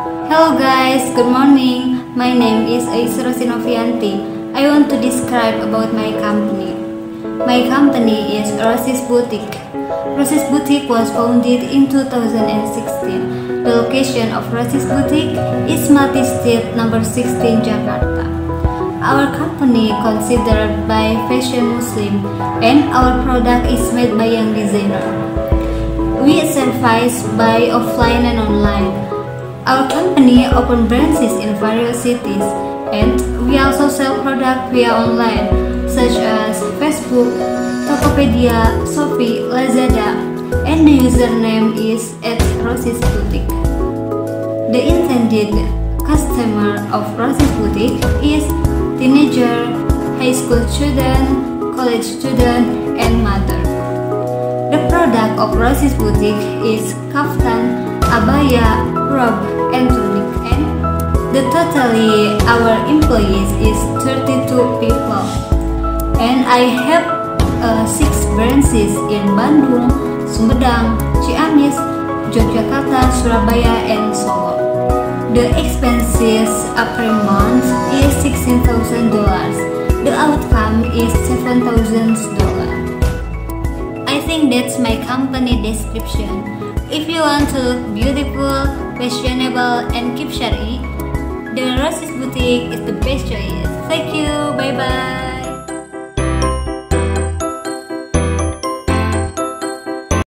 Hello guys, good morning. My name is Aisra Sinovianti. I want to describe about my company. My company is Rosis Boutique. Rosis Boutique was founded in 2016. The location of Rosis Boutique is Mati Street number 16 Jakarta. Our company considered by fashion Muslim and our product is made by young designer. We service by offline and online. Our company open branches in various cities and we also sell product via online such as Facebook, Tokopedia, Shopee, Lazada, and the username is @rosisboutique. The intended customer of Rosis Boutique is teenager, high school student, college student, and mother. The product of Rosis Boutique is kaftan, abaya, robe, and tunic. And the totally our employees is 32 people. And I have 6 branches in Bandung, Sumedang, Ciamis, Yogyakarta, Surabaya, and Solo. The expenses per month is $16,000. The outcome is $7,000. I think that's my company description. If you want to look beautiful, fashionable, and keep shari, the Rosis Boutique is the best choice. Thank you. Bye bye.